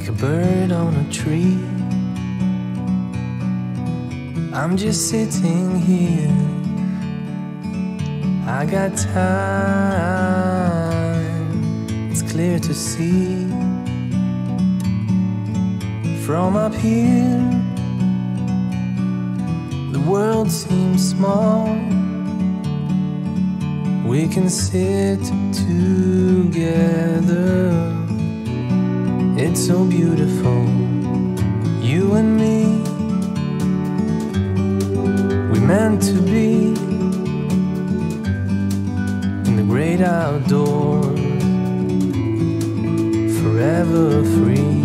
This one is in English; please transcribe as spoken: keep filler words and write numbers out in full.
like a bird on a tree. I'm just sitting here, I got time, it's clear to see. From up here, the world seems small. We can sit together, it's so beautiful, you and me. We meant to be in the great outdoors, forever free.